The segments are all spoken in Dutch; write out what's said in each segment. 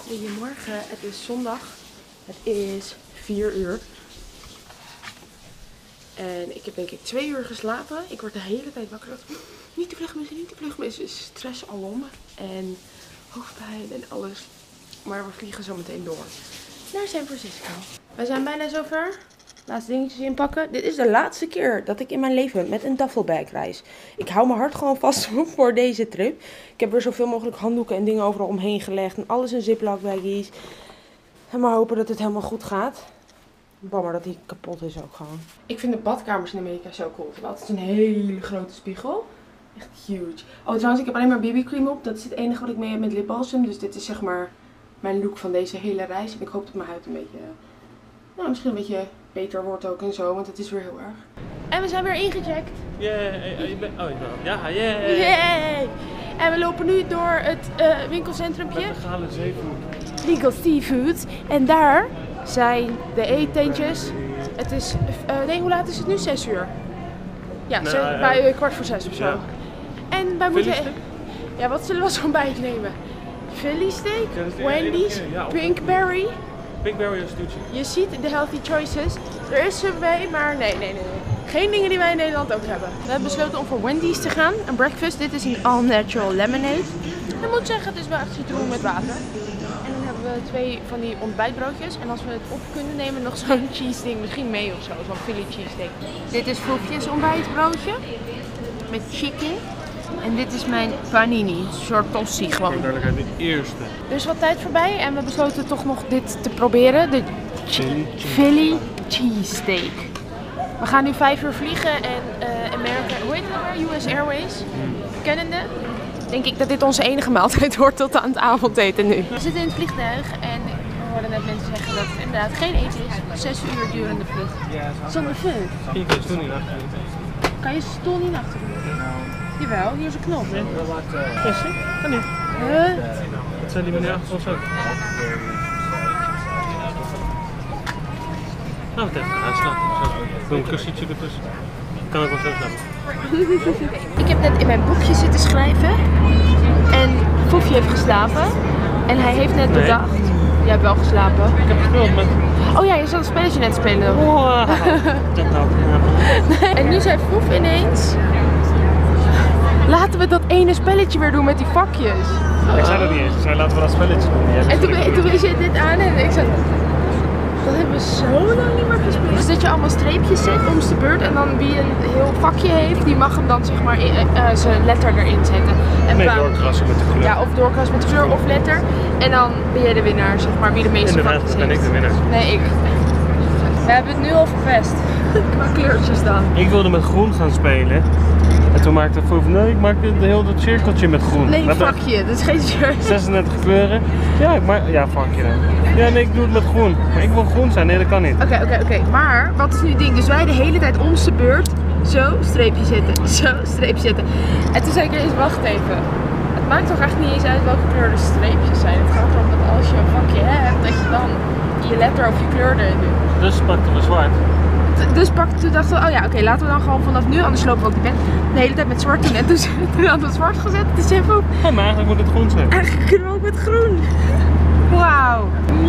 Goedemorgen, het is zondag. Het is 4 uur. En ik heb denk ik 2 uur geslapen. Ik word de hele tijd wakker. Niet te vlug missen, niet te vlug missen. Stress alom. En hoofdpijn en alles. Maar we vliegen zo meteen door naar San Francisco. We zijn bijna zover. Laatste dingetjes inpakken. Dit is de laatste keer dat ik in mijn leven met een duffelbag reis. Ik hou mijn hart gewoon vast voor deze trip. Ik heb er zoveel mogelijk handdoeken en dingen overal omheen gelegd. En alles in ziploc baggies. En maar hopen dat het helemaal goed gaat. Bammer dat die kapot is ook gewoon. Ik vind de badkamers in Amerika zo cool. Het is altijd een hele grote spiegel. Echt huge. Oh trouwens, ik heb alleen maar BB-cream op. Dat is het enige wat ik mee heb met lipbalsem. Dus dit is zeg maar mijn look van deze hele reis. En ik hoop dat mijn huid een beetje, nou misschien een beetje beter wordt ook en zo. Want het is weer heel erg. En we zijn weer ingecheckt. Je bent ja, Yay! En we lopen nu door het winkelcentrumpje. Met de Galen Zeefood. Legal Seafood. En daar zijn de eetentjes. Het is, nee, hoe laat is het nu? 6 uur. Ja, Nou, bij 5:15 of zo. Ja. En wij moeten... Ja, wat zullen we als ontbijt nemen? Philly steak, Wendy's, ja, Pinkberry. Pinkberry of Stucci. Je ziet de healthy choices. Er is Subway, maar nee. Geen dingen die wij in Nederland ook hebben. We hebben besloten om voor Wendy's te gaan. Een breakfast. Dit is een all natural lemonade. Ik moet zeggen, het is wel echt citroen met water. En dan hebben we 2 van die ontbijtbroodjes. En als we het op kunnen nemen, nog zo'n cheese ding. Misschien mee of zo. Zo'n Philly cheese steak. Dit is Foefjes ontbijtbroodje. Met chicken. En dit is mijn panini. Een soort tosti gewoon. Voor duidelijkheid, de eerste. Er is wat tijd voorbij en we besloten toch nog dit te proberen. De Philly cheese steak. We gaan nu 5 uur vliegen en America, hoe heet het nou weer? US Airways. Kennende. Denk ik dat dit onze enige maaltijd wordt tot aan het avondeten nu. We zitten in het vliegtuig en we hoorden net mensen zeggen dat het inderdaad geen eten is. 6 uur durende vlucht. Zonder fun. Je kan je stoel niet achter. Kan je stoel niet achter doen? Jawel, hier is een knop. Vissen? Kan niet. Dat zijn die meneer achter ons ook. Nou, wat even aanslapen. Doe een kussentje ertussen. Kan ook wel zo slapen. Ik heb net in mijn boekje zitten schrijven. En Foefje heeft geslapen. En hij heeft net bedacht. Jij hebt wel geslapen. Ik heb gespeeld met... Oh ja, je zat een spelletje net spelen. Wow. Dat nou. En nu zei Foef ineens... Laten we dat ene spelletje weer doen met die vakjes. Ik zei dat niet eens. Ik zei laten we dat spelletje doen. En toen wees je dit aan en ik zei... Dat hebben we zo lang niet meer gespeeld. Dus dat je allemaal streepjes zet om de beurt en dan wie een heel vakje heeft, die mag hem dan zeg maar zijn letter erin zetten. En nee, doorkrassen met de kleur. Ja, of doorkrassen met de kleur of letter. En dan ben jij de winnaar, zeg maar, wie de meeste vakjes heeft. Inderdaad, ben ik de winnaar. Nee, ik. We hebben het nu al verpest. Qua kleurtjes dan. Ik wilde met groen gaan spelen. En toen maakte ik van, nee, ik maak heel dat cirkeltje met groen. Nee, vakje, dat is geen shirt. 36 kleuren. Ja, ja, vakje dan. Ja, nee, ik doe het met groen. Maar ik wil groen zijn, nee, dat kan niet. Oké. Maar, wat is nu het ding? Dus wij de hele tijd om de beurt zo streepje zetten, zo streepje zetten. En toen zei ik eens, wacht even. Het maakt toch echt niet eens uit welke kleur de streepjes zijn. Het gaat erom dat als je een vakje hebt, dat je dan je letter of je kleur erin doet. Dus pakten we zwart. Dus toen dachten we, oh ja, oké, laten we dan gewoon vanaf nu, anders lopen we ook die pen de hele tijd met zwart doen. En toen hadden we zwart gezet, dus even op. Ja, maar eigenlijk moet het groen zijn. Eigenlijk kunnen we ook met groen. Wauw.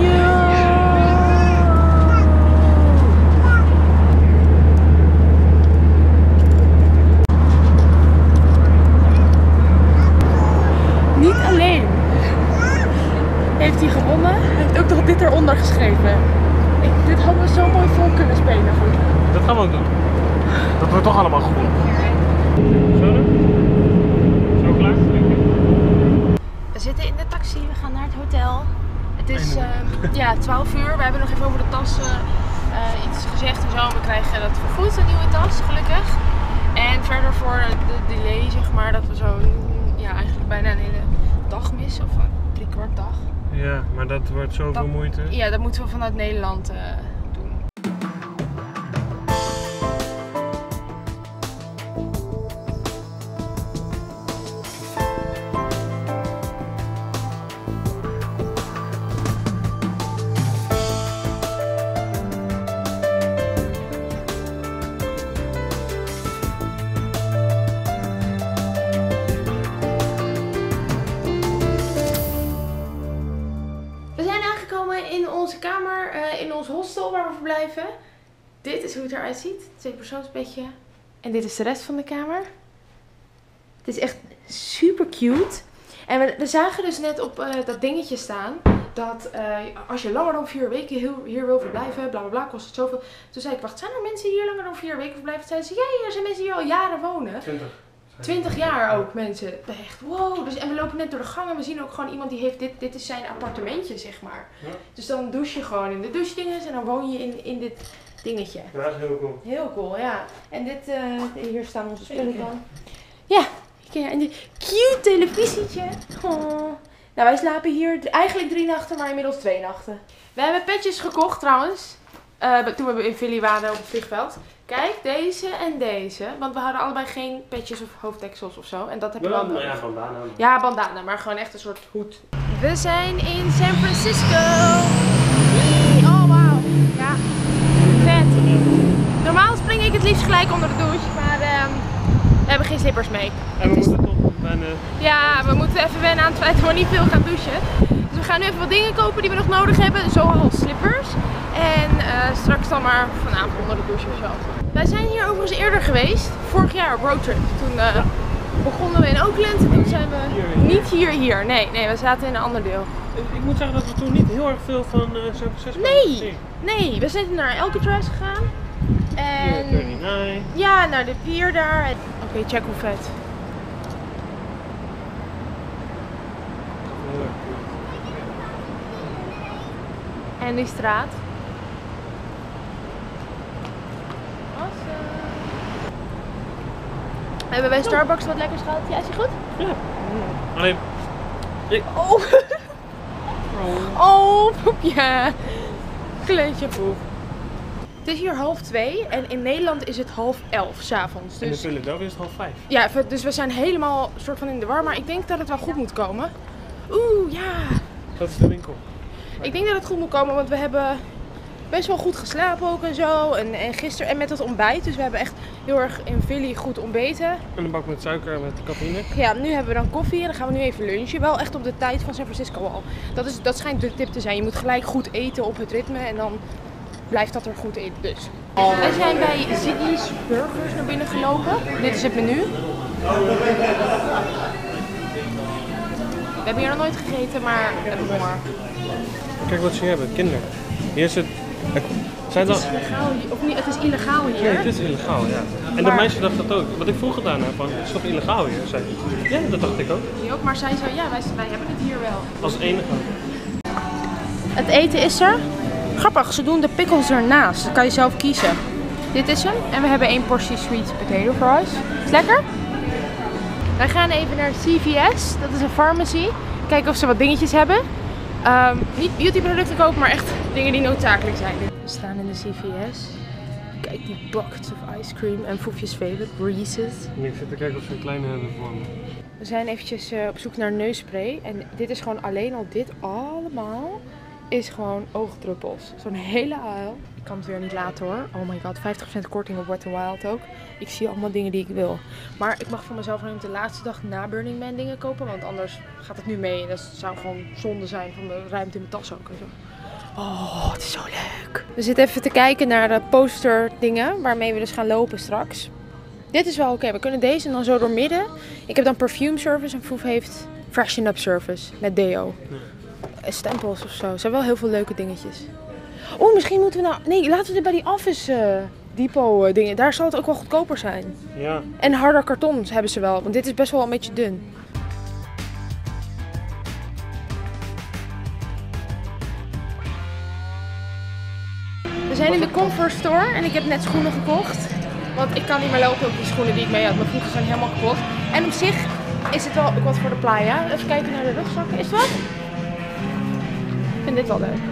Niet alleen heeft hij gewonnen, hij heeft ook nog dit eronder geschreven. Dit hadden we zo mooi vol kunnen spelen voor. Dat gaan we ook doen. Dat wordt toch allemaal groen. Zo dan? Zo klaar? We zitten in de taxi, we gaan naar het hotel. Het is ja, 12 uur. We hebben nog even over de tas iets gezegd en zo. We krijgen dat vergoed, een nieuwe tas, gelukkig. En verder voor de delay, zeg maar, dat we zo ja, eigenlijk bijna een hele dag missen. Of 3/4 dag. Ja, maar dat wordt zoveel moeite. Ja, dat moeten we vanuit Nederland doen. aangekomen in onze kamer, in ons hostel waar we verblijven. Dit is hoe het eruit ziet. 2-persoonsbedje. En dit is de rest van de kamer. Het is echt super cute. En we zagen dus net op dat dingetje staan dat als je langer dan 4 weken hier wil verblijven, bla bla bla, kost het zoveel. Toen zei ik, wacht, zijn er mensen die hier langer dan 4 weken verblijven? Zeiden ze, ja, er zijn mensen die hier al jaren wonen. 20 jaar ook mensen. Echt, wow. Dus, en we lopen net door de gang en we zien ook gewoon iemand die heeft dit is zijn appartementje, zeg maar. Ja. Dus dan douche je gewoon in de douchedinges en dan woon je in dit dingetje. Ja, dat is heel cool. Heel cool, ja. En dit, hier staan onze spullen dan. Ja, en dit cute televisietje. Oh. Nou, wij slapen hier eigenlijk 3 nachten, maar inmiddels 2 nachten. We hebben petjes gekocht trouwens. Toen we in Philly waren op het vliegveld. Kijk, deze en deze. Want we hadden allebei geen petjes of hoofddeksels of zo. En dat heb je wel nodig. Ja, bandana. Ja, bandana, maar gewoon echt een soort hoed. We zijn in San Francisco. Oh, wauw. Ja, vet. Normaal spring ik het liefst gelijk onder de douche, maar we hebben geen slippers mee. En we moeten toch wennen. Ja, we moeten even wennen aan het feit dat we niet veel gaan douchen. Dus we gaan nu even wat dingen kopen die we nog nodig hebben, zoals slippers. En straks dan maar vanavond onder de douche of zo. Wij zijn hier overigens eerder geweest, vorig jaar op roadtrip. Toen begonnen we in Oakland en toen zijn we niet hier. Nee, we zaten in een ander deel. Ik moet zeggen dat we toen niet heel erg veel van San Francisco Nee, we zijn naar Alcatraz gegaan. En 39. ja, naar de pier daar. Oké, check hoe vet. En die straat. Awesome. Hebben wij Starbucks wat lekkers gehad? Ja, is die goed? Ja. Alleen. Oh. Oh, poepje. Kleedje poep. Het is hier 1:30 en in Nederland is het 10:30 s'avonds. En in Dus... Philadelphia is het 5:30. Ja, dus we zijn helemaal soort van in de war, maar ik denk dat het wel goed moet komen. Oeh, ja. Dat is de winkel. Ik denk dat het goed moet komen, want we hebben best wel goed geslapen ook en zo. En gisteren, en met het ontbijt, dus we hebben echt heel erg in Philly goed ontbeten. En een bak met suiker en met cafeïne. Ja, nu hebben we dan koffie en dan gaan we nu even lunchen. Wel echt op de tijd van San Francisco al. Dat schijnt de tip te zijn. Je moet gelijk goed eten op het ritme en dan blijft dat er goed in. Dus. Wij zijn bij Ziggy's Burgers naar binnen gelopen. Dit is het menu. We hebben hier nog nooit gegeten, maar we hebben honger. Kijk wat ze hier hebben, kinder. Hier is het. Zijn Het is illegaal hier, of niet? Het is illegaal hier. Nee, het is illegaal, ja. En de meisje dacht dat ook. Wat ik vroeg gedaan heb, van, het is toch illegaal hier? Zei ik. Ja, dat dacht ik ook. Die ook, maar zij zei, ja, wij hebben het hier wel. Als enige. Het eten is er. Grappig, ze doen de pickles ernaast. Dat kan je zelf kiezen. Dit is hem. En we hebben 1 portie sweet potato fries. Is lekker? Wij gaan even naar CVS. Dat is een pharmacy. Kijken of ze wat dingetjes hebben. Niet beautyproducten kopen, maar echt dingen die noodzakelijk zijn. We staan in de CVS. Kijk die buckets of ice cream. En Foefje's favorite, Reese's. En ik zit te kijken of ze een kleine hebben voor me. We zijn eventjes op zoek naar neusspray. En dit is gewoon alleen al dit allemaal is gewoon oogdruppels. Zo'n hele aisle. Ik kan het weer niet laten hoor. Oh my god, 50% korting op Wet n Wild ook. Ik zie allemaal dingen die ik wil. Maar ik mag voor mezelf alleen op de laatste dag na Burning Man dingen kopen. Want anders gaat het nu mee. En dat zou gewoon zonde zijn van de ruimte in mijn tas ook en zo. Oh, het is zo leuk. We zitten even te kijken naar de poster dingen waarmee we dus gaan lopen straks. Dit is wel oké. We kunnen deze en dan zo door midden. Ik heb dan perfume service en Foef heeft freshen up service met deo. Ja. Stempels of zo. Er zijn wel heel veel leuke dingetjes. Oh, misschien moeten we nou... Nee, laten we dit bij die Office Depot dingen. Daar zal het ook wel goedkoper zijn. Ja. En harder kartons hebben ze wel. Want dit is best wel een beetje dun. We zijn in de Converse store. En ik heb net schoenen gekocht. Want ik kan niet meer lopen op die schoenen die ik mee had. Mijn voeten zijn helemaal kapot. En op zich is het wel ook wat voor de playa. Even kijken naar de rugzakken. Is het wat? Ik vind dit wel leuk.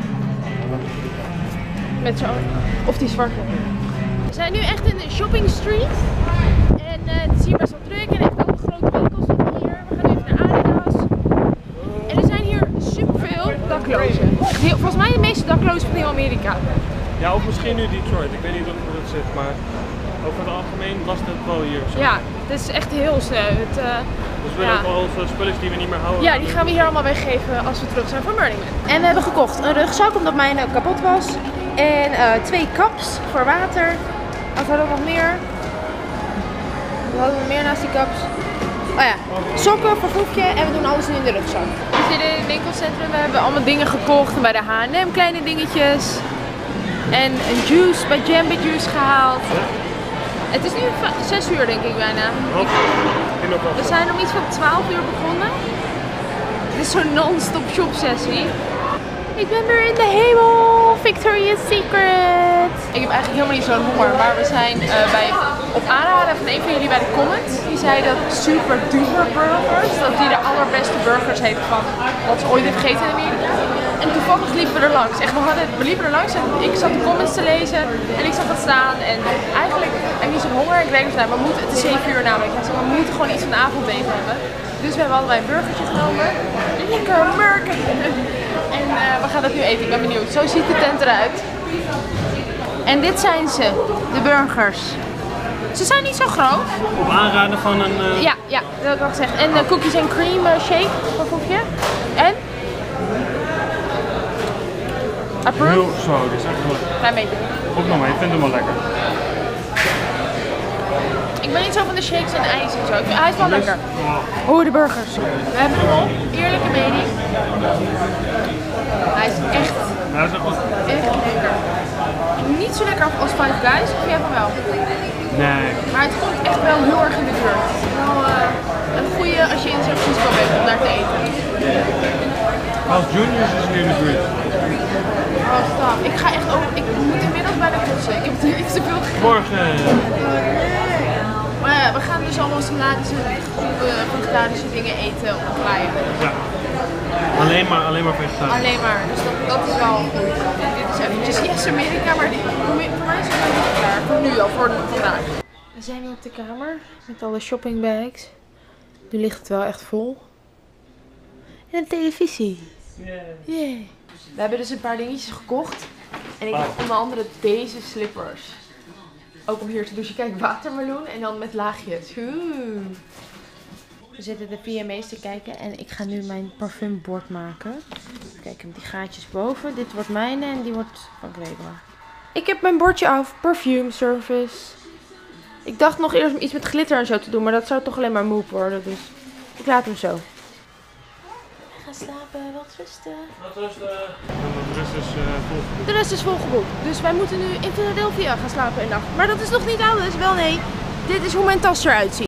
Met zo. Of die zwarte. We zijn nu echt in de shopping street. En het is hier best wel druk. En echt ook grote winkels zitten hier. We gaan even naar Adidas. En er zijn hier superveel daklozen. Volgens mij de meeste daklozen van heel Amerika. Ja, of misschien nu Detroit. Ik weet niet hoe het zit, maar... over het algemeen was het wel hier zo. Ja, het is echt heel sneu. Dus we willen ook al onze spullen die we niet meer houden. Ja, die gaan we hier allemaal weggeven als we terug zijn van Burning Man. En we hebben gekocht een rugzak omdat mijne kapot was. En 2 kaps voor water. Wat hadden we nog meer? We hadden nog meer naast die kaps. Oh ja, sokken voor Foefje en we doen alles nu in de rugzak. We zitten in het winkelcentrum, we hebben allemaal dingen gekocht bij de H&M, kleine dingetjes. En een juice bij Jambi Juice gehaald. Het is nu 6 uur denk ik bijna. We zijn om iets van 12 uur begonnen. Het is zo'n non-stop shop sessie. Ik ben weer in de hemel, Victoria's Secret. Ik heb eigenlijk helemaal niet zo'n honger, maar we zijn op aanraden van een van jullie bij de comments. Die zei dat Super Duper Burgers, dat die de allerbeste burgers heeft van wat ze ooit heeft gegeten in Amerika. En toevallig liepen we er langs. Echt, we liepen er langs en ik zat de comments te lezen en ik zag het staan. En eigenlijk heb ik niet zo'n honger. Ik denk dus, nou, het is 7 uur namelijk. Dus we moeten gewoon iets van de avondeten hebben. Dus we hebben allebei een burgertje genomen. Lekker burger! En we gaan dat nu eten, ik ben benieuwd. Zo ziet de tent eruit. En dit zijn ze, de burgers. Ze zijn niet zo groot. Op aanraden van een... Ja, dat heb ik al gezegd. En cookies and cream shake voor Foefje. En? Approve? Heel zo, dit is echt goed. Klein beetje. Ook nog maar, ik vind hem wel lekker. Ik ben niet zo van de shakes en ijs en zo. Hij is wel lekker. Oh, de burgers. We hebben hem op. Eerlijke mening. Hij is echt, Ja, dat is echt goed. echt lekker. Niet zo lekker als Five Guys, of jij van wel? Nee. Maar het komt echt wel heel erg in de buurt. Het is wel een goede als je in San Francisco bent om daar te eten. Als Juniors is nu in de buurt. Oh, stop. Ik ga echt ook. Ik moet inmiddels bijna kotsen. Ik heb iets te veel gegeten. Morgen. Maar ja, we gaan dus allemaal vegetarische dingen eten op een playa. Ja. Alleen maar vegetarisch. Alleen maar. Dus dat is wel goed. En dit is eventjes Yes Amerika, maar voor mij is het wel klaar. Voor nu al, voor vandaag. We zijn weer op de kamer met alle shoppingbags. Nu ligt het wel echt vol. En een televisie. Yeah. We hebben dus een paar dingetjes gekocht. En ik heb onder andere deze slippers. Ook om hier te douchen. Kijk, watermeloen en dan met laagjes. We zitten de VMA's te kijken en ik ga nu mijn parfumbord maken. Kijk, ik heb die gaatjes boven. Dit wordt mijne en die wordt van Gregor. Ik heb mijn bordje af. Perfume service. Ik dacht nog eerst om iets met glitter en zo te doen, maar dat zou toch alleen maar moe worden. Dus ik laat hem zo. Ga slapen, wat rusten. De rest is volgeboekt. De rest is volgeboekt. Dus wij moeten nu in Philadelphia gaan slapen een nacht. Maar dat is nog niet alles. Wel nee, dit is hoe mijn tas eruit ziet.